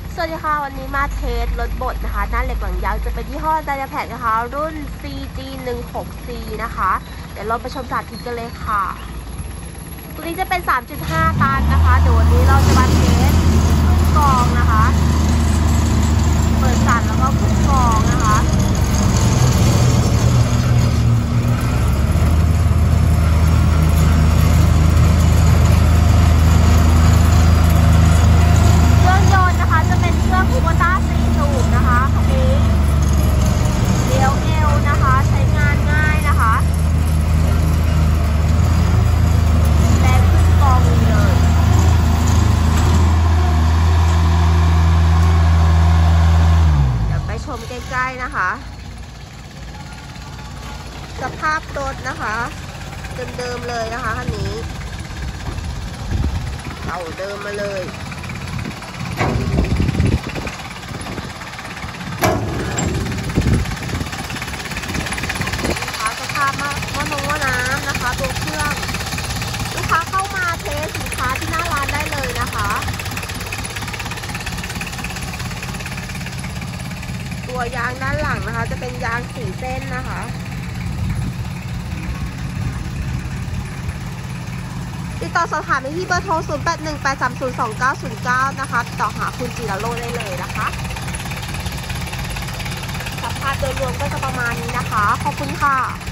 สวัสดีค่ะวันนี้มาเทสรถบดนะคะหน้าเหล็กหลังยาวจะเป็นยี่ห้อ Dynapack นะคะรุ่น CG16C นะคะเดี๋ยวเราไปชมสาธิตกันเลยค่ะตัวนี้จะเป็น 3.5 ตันนะคะเดี๋ยววันนี้เราจะมาเทสกรองนะคะเปิดสั่นแล้วก็ขึ้นกรองนะคะคูโบต้า4 สูบนะคะคันนี้เลี้ยวเอวนะคะใช้งานง่ายนะคะแรงขึ้นกองเลยเดี๋ยวไปชมใกล้ๆนะคะสภาพรถนะคะเดิมๆเลยนะคะคันนี้เก่าเดิมมาเลยว่าน้ำนะคะตัวเครื่องลูกค้าเข้ามาเทสสินค้าที่หน้าร้านได้เลยนะคะตัวยางด้านหลังนะคะจะเป็นยาง4 เส้นนะคะติดต่อสอบถามได้ที่เบอร์โทร 0818302909 นะคะติดต่อหาคุณจิรโรจน์ได้เลยนะคะสภาพโดยรวมก็จะประมาณนี้นะคะขอบคุณค่ะ